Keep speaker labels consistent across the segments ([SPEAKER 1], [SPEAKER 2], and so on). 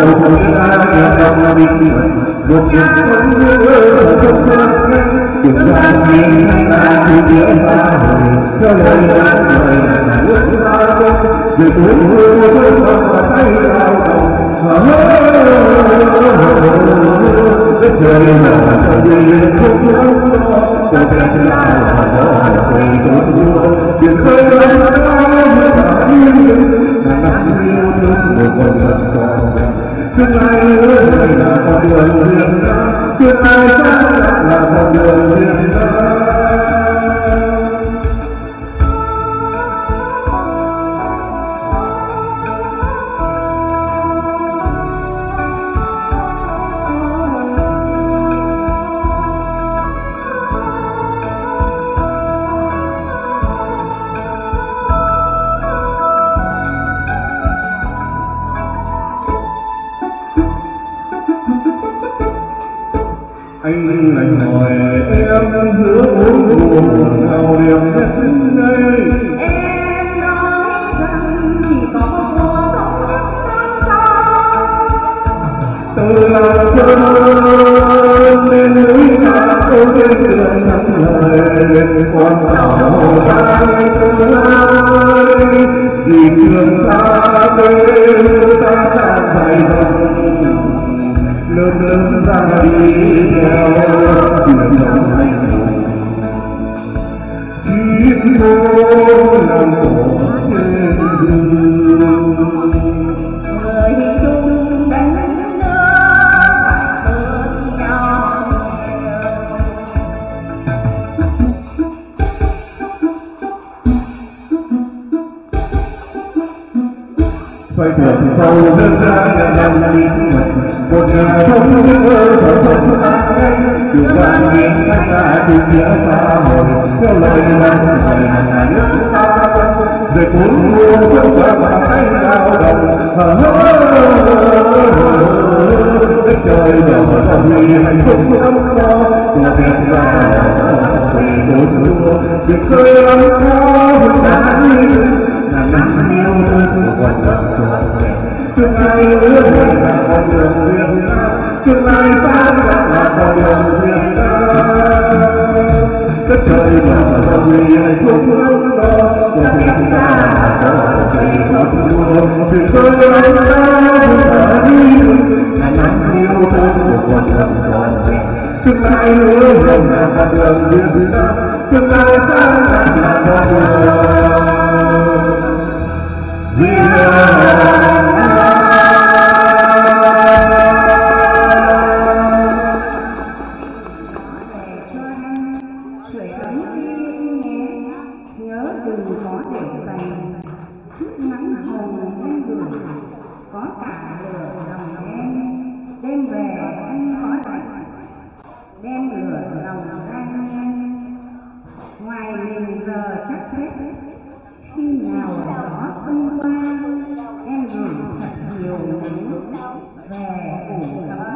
[SPEAKER 1] Anh lạnh hỏi em giữa bốn mùa buồn nào điểm đến đây.
[SPEAKER 2] Em nói rằng chỉ có một mùa không nhất năm sau.
[SPEAKER 1] Từ làng sơn lên núi cao trên đường thăm lời con tàu ra tương lai vì trường xa quê ta đã phải dòng lớn lớn ra đi theo đường dòng anh hùng chim hô làm khổ trên đường
[SPEAKER 2] người chung đánh nước bớt nhau
[SPEAKER 1] xoay thưởng sâu dân ra nhận năm đi một nhà không những ơ thở thật đường vàng nghiêng cách ta tìm nghĩa xã hội theo lời năm ngày nhà nước ta về cuốn mua trong cả bàn tay lao động đất trời giàu và vì hạnh phúc lắm lo của Việt Nam vì đôi mưa việc khơi lắm cao vượt đá là năm yêu thương của quần đất tương lai ước là con đường Việt Nam tương lai sáng là con đường Việt Nam đất trời giàu và vì hạnh phúc lắm lo của Việt Nam vì đôi mưa việc khơi lắm cao vượt đá là năm yêu thương của quần đất tương lai ước là con đường Việt Nam tương lai sáng là con đường Việt Nam.
[SPEAKER 2] Có cả lửa lòng em đem về anh khói lạnh đem lửa lòng ra em ngoài mình giờ chắc hết khi nào đó xông qua em gửi thật nhiều nước về ủ tấm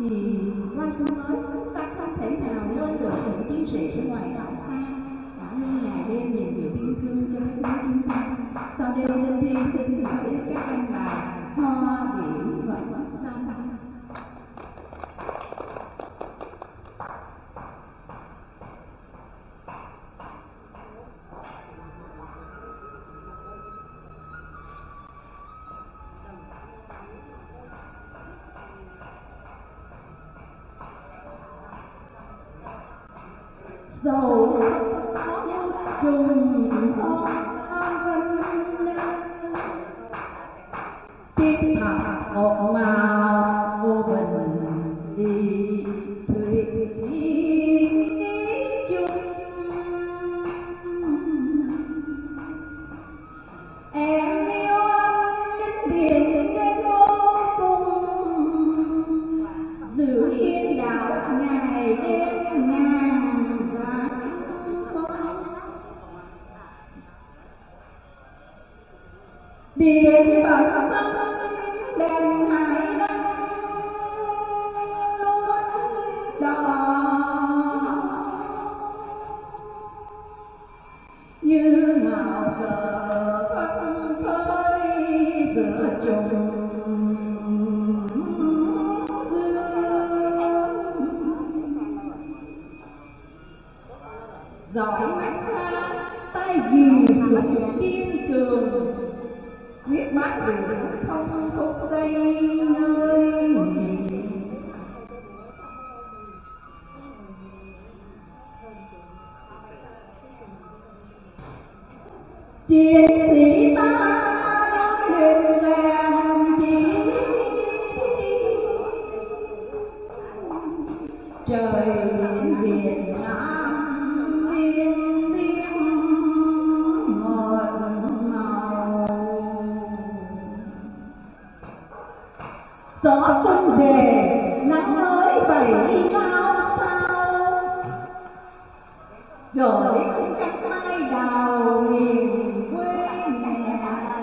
[SPEAKER 3] Vì qua xuân mới chúng ta không thể nào quên được những chiến sĩ ngoài đảo xa đã luôn ngày đêm nhiệm vụ yêu thương cho đất nước chúng ta. Sau đây Linh Thi xin gửi các anh bài Hoa Biển Vẫn Xanh. Dầu trùng tiếp thật một màu vô bình đi thuyền chung em yêu anh đến biển đến vô cùng giữ yên đảo ngày đêm ngàn dặm biển bờ xanh đèn hải đăng luôn đỏ như ngào cờ phất phới giữa trùng dương giỏi mắt xa tay gì sụp kiên cường quyết bác biển không phút giây nơi nghỉ. Chiến sĩ ta đang lên rèn chỉ trời biển Việt Nam biên biên một màu gió xuân về nắng mới vẩy lao sao gửi cánh mai đào miền quê nhà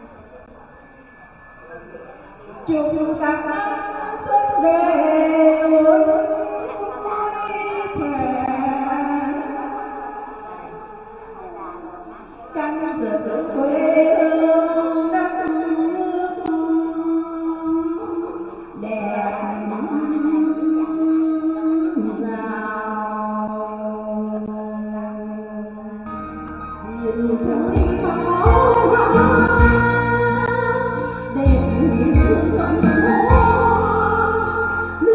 [SPEAKER 3] chúc các anh xuân về luôn vui khỏe canh giữ quê hương đất nước đẹp giàu nhìn thấy khó đẹp như con hoa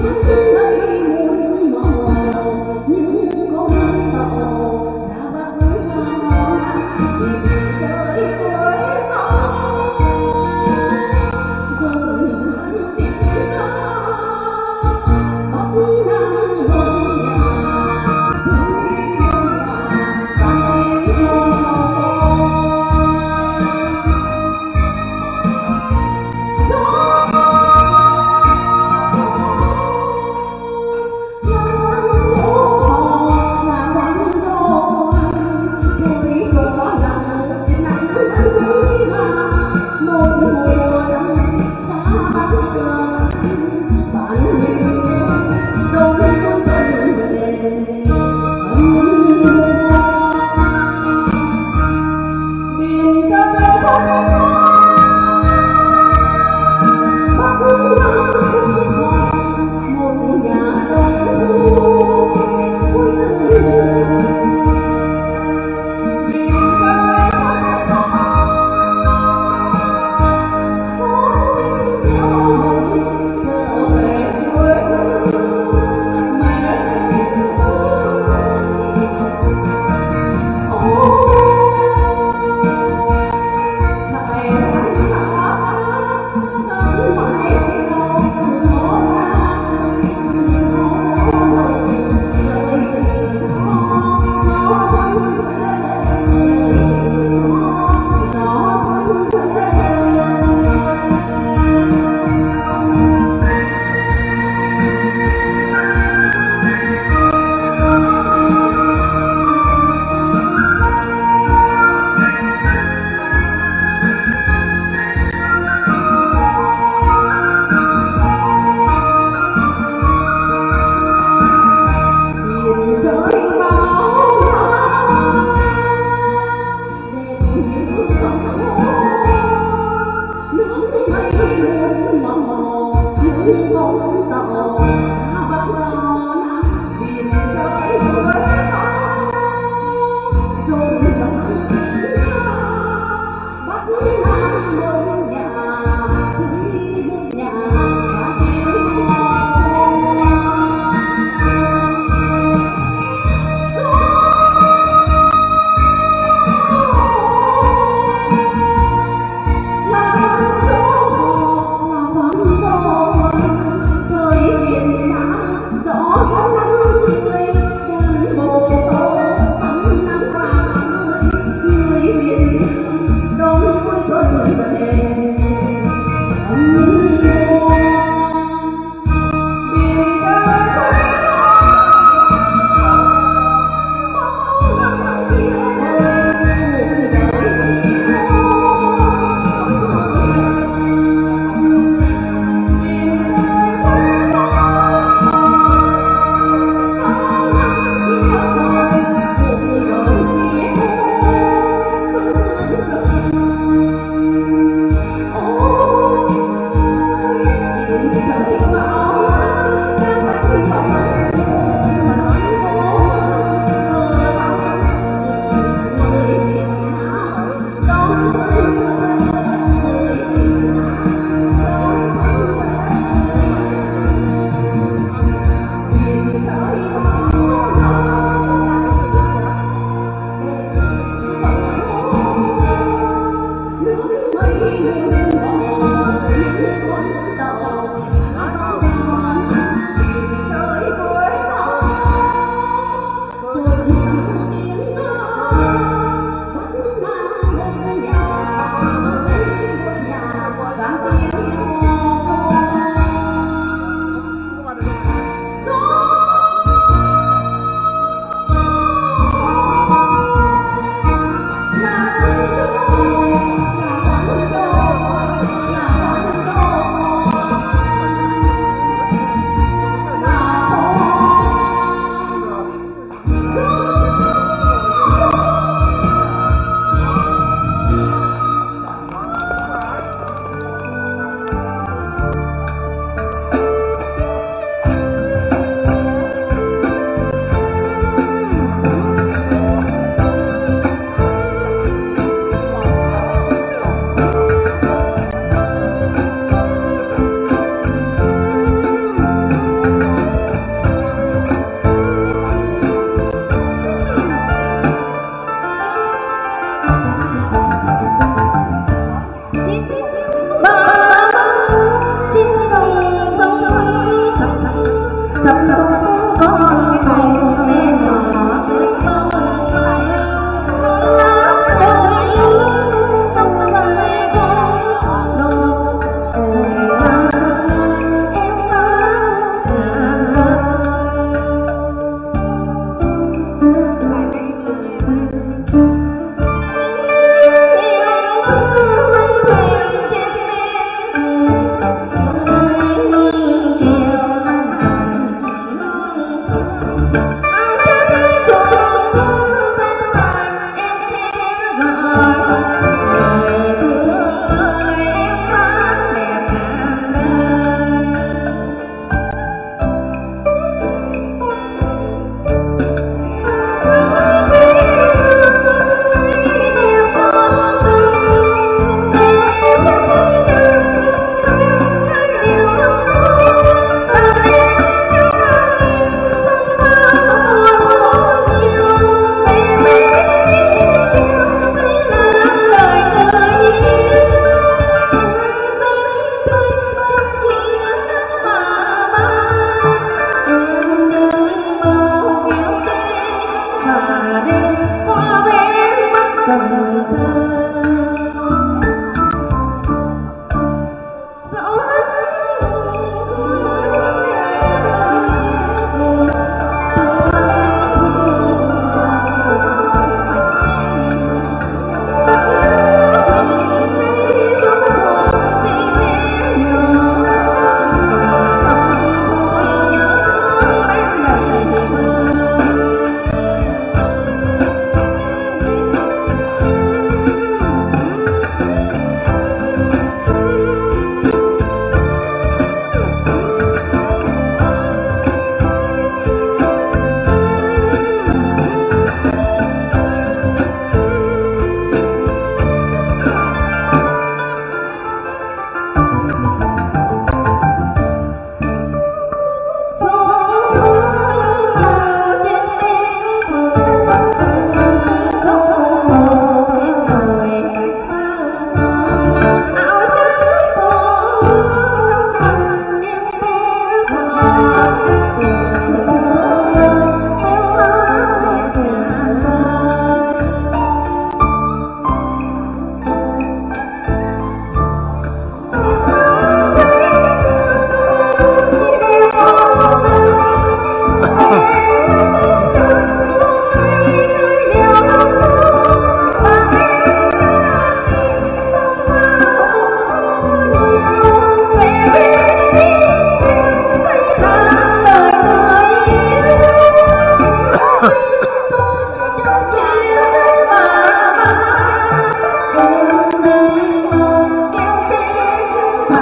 [SPEAKER 3] Thời Việt Nam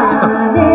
[SPEAKER 2] đêm